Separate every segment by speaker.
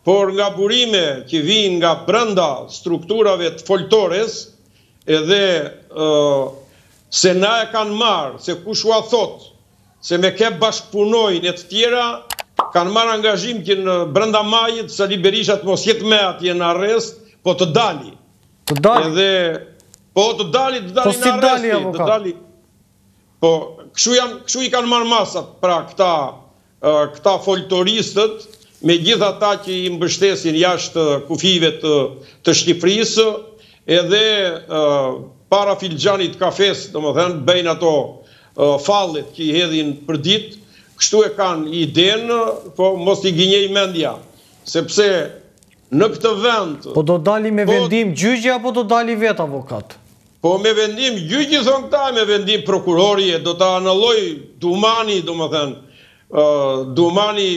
Speaker 1: por nga burime që vinë nga brenda strukturave të foltores, edhe se na e kanë marë, se kush ua thot, se me ke bashkëpunojnë e të tjera, kanë marë angazhim që në brenda majit, Sali Berisha të mos jetë me atje në arrest, po të dali.
Speaker 2: Të dali?
Speaker 1: Edhe, po të dali në arresti.
Speaker 2: Si dali, avokat?
Speaker 1: Po, kështu i kanë marë masat, pra këta foltoristët, me gjitha ta që i mbështesin jashtë kufive të Shqipërisë, edhe para filxhanit kafes, do më thënë, bëjnë ato fallet që i hedhin për ditë, kështu e kanë idenë, po mos t'i gënjej mendja, sepse në këtë vend...
Speaker 2: Po do dali me vendim gjyqja, apo do dali vetë, avokat?
Speaker 1: Po me vendim gjyqi, thonë këta, me vendim prokurori, do t'a anëlloj Dumani, do më thënë, Dumani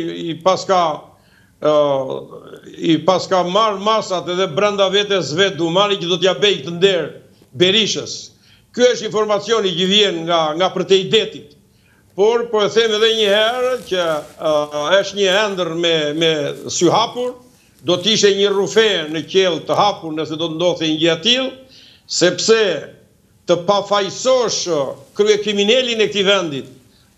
Speaker 1: i paska marë masat edhe brenda vetes vetë Dumani që do t'ja bej këtë nderë Berishës. Ky është informacioni që vjen nga përtej detit. Por, po e them edhe një herë që është një ëndër me sy hapur, do t'ishe një rufe në qelë të hapur nëse do të ndodhte një gjë e tillë, sepse të pafajsosh kryekriminalin e këtij vendit,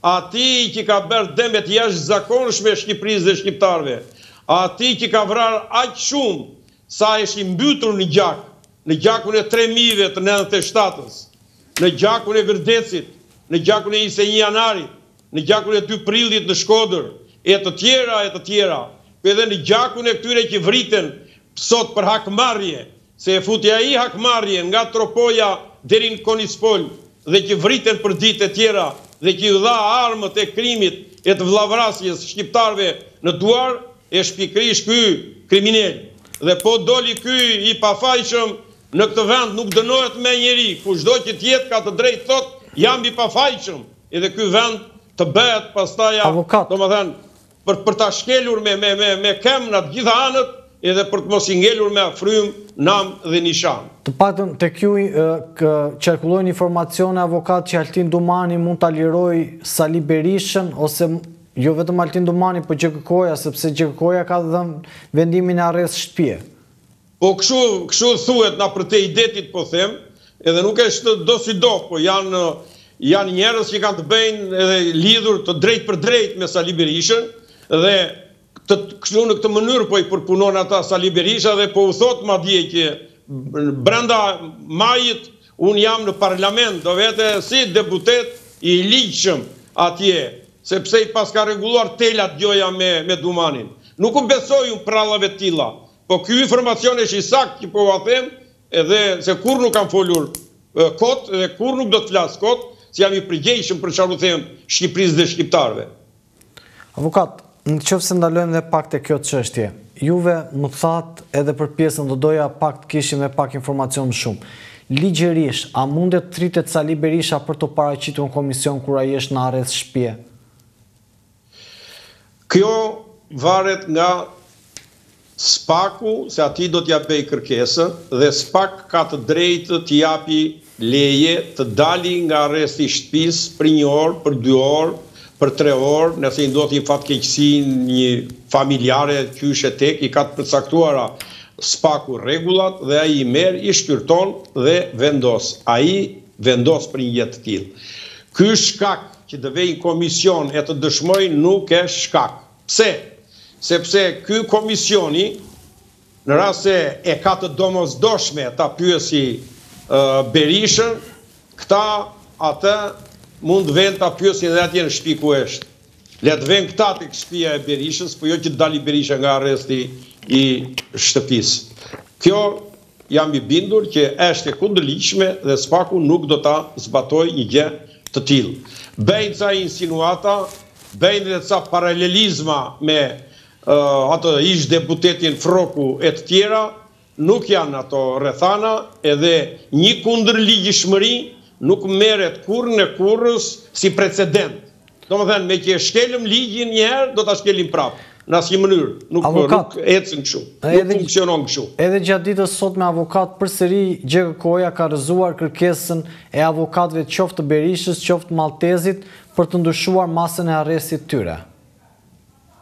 Speaker 1: ati që ka bërë dëmet jashtëzakonshme Shqipërisë dhe shqiptarëve, ati që ka vrarë aq shumë sa është i mbytur në gjakun e 3.000-ve të 97-ës, në gjakun e Gërdecit, në gjakun e 21 janarit, në gjakun e 2 prillit në Shkodër, e të tjera, edhe në gjakun e këtyre që vriten sot për hakmarrje, se e futi ai hakmarrje nga Tropoja deri në Konispol, dhe që vriten për ditë e tjera, dhe që i dha armët e krimit e të vllavrasjes shqiptarëve në duar, e shpikrish ky kriminal. Dhe po doli ky i pafajshëm, në këtë vend nuk dënohet me njeri, kushdo që tjetë ka të drejtë thot, jam i pafajshëm, edhe ky vend të bëhet pastaja, do më thënë, për ta shkelur me kemnat gjitha anët, edhe për të mos i ngelur me frym, nam dhe nishan.
Speaker 2: Të paktën të kjo qarkullojnë informacione, avokat, që Altin Dumani mund të liroj Sali Berishën, ose jo vetëm Altin Dumani, për GKK-ja, sepse GKK-ja ka dhënë vendimin e arrest shtëpie.
Speaker 1: Po kështu thuhet na për te detit, po them, edhe nuk është do si do, po janë njerëz që kanë të bëjnë edhe lidhur të drejt për drejt me Sali Berishën, dhe kështu në këtë mënyrë po i përpunon ata Sali Berisha, dhe po u thot madje që brenda majit unë jam në parlament, do vete si deputet i ligjshëm atje, sepse i paska rregulluar telat gjoja me Dumanin. Nuk u besoj unë prallave të tilla, po ky informacion është i saktë që po ua them, edhe se kur nuk kam folur kot, edhe kur nuk do të flas kot, se jam i përgjegjshëm për çfarë u them Shqipërisë dhe shqiptarëve.
Speaker 2: Avokat, në qoftë se ndalojmë dhe pak të kjo çështje, juve më thatë edhe për pjesën do doja pak të kishim dhe pak informacion më shumë. Ligjërisht, a mundet të rritet Sali Berisha për të paraqitur në komision kur ai është në arrest shtëpie?
Speaker 1: Kjo varet nga SPAK-u, se ati do t'ja bëj kërkesën, dhe SPAK ka të drejtë të japi leje të dali nga arresti shtëpisë për 1 orë, për 2 orë, për 3 orë, nëse i ndodh një fatkeqësi, një familjare, qyshe tek, i ka të përcaktuara SPAK-u rregullat, dhe ai i merr, i shqyrton dhe vendos. Ai vendos për një jetë të tillë. Ky shkak që të vejnë komision e të dëshmojnë nuk është shkak. Pse? Sepse ky komisioni, në rast se e ka të domosdoshme ta pyesi Berishën, këta atë mund vend ta pyesin edhe atje në shtëpi ku është. Le të vend këta tek shtëpia e Berishës, po jo që të dali Berisha nga arresti i shtëpisë. Kjo jam i bindur që është e kundërligjshme dhe SPAK-u nuk do ta zbatojë një gjë të tillë. Bëjnë ca insinuata, bëjnë edhe ca paralelizma me atë ish deputetin Froku e të tjera, nuk janë ato rrethana, edhe një kundërligjshmëri nuk merret kurrë në kurrës si precedent. Domethënë, me që e shkelëm ligjin një herë, do ta shkelim prapë. Në asnjë mënyrë, nuk ecën kështu, nuk funksionon kështu.
Speaker 2: Edhe gjatë ditës sot me avokat, përsëri GKK-ja ka rrëzuar kërkesën e avokatëve qoftë të Berishës, qoftë Maltezit, për të ndryshuar masën e arrestit tyre.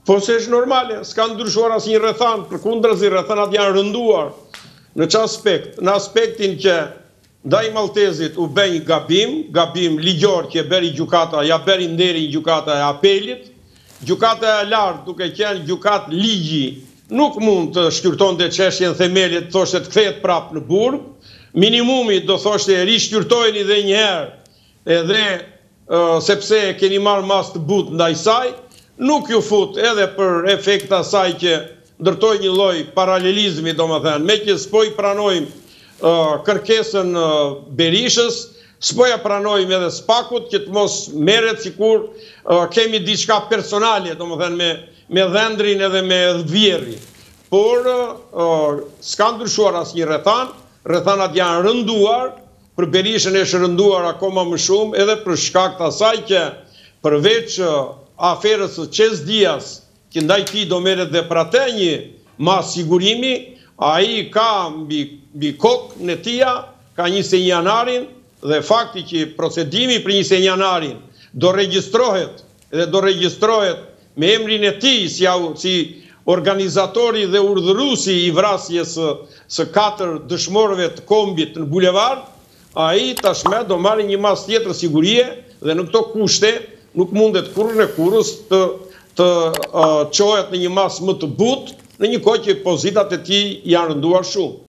Speaker 1: Po se është normale, s'ka ndryshuar asnjë rrethan, përkundrazi rrethanat janë rënduar. Në çfarë aspekt? Në aspektin që ndaj Maltezit u bë një gabim ligjor që e bëri gjykata, ja bëri nderi gjykata e apelit. Gjykata e lartë, duke qenë gjykatë ligji, nuk mund të shqyrtonte çështjen themelit, thoshte të kthehet prapë në burg. Minimumi do thoshte rishqyrtojeni edhe një herë, edhe sepse keni marrë mas të butë ndaj saj. Nuk ju fut edhe për efekta saj që ndërtoj një lloj paralelizmi, domethënë, me që s'po i pranojmë kërkesën Berishës, s'po ja pranojmë edhe Spakut që të mos merret sikur kemi diçka personale, domethënë me dhëndrin edhe me vjerrin. Por s'ka ndryshuar asnjë rrethan, rrethanat janë rënduar, për Berishën është rënduar akoma më shumë edhe për shkak të asaj që përveç aferës së Qes Dias, që ndaj tij do merret dhe për atë një mas sigurimi, ai ka mbi kokën e tij ka 21 janarin dhe fakti që procedimi për 21 janarin do regjistrohet dhe do regjistrohet me emrin e tij si organizatori dhe urdhëruesi i vrasjes së 4 dëshmorëve të kombit në bulevard, ai tashmë do marrë një mas tjetër sigurie dhe në këto kushte nuk mundet kurrë në kurrës të qohet në një mas më të butë, në një kohë që pozitat e tij janë rënduar shumë.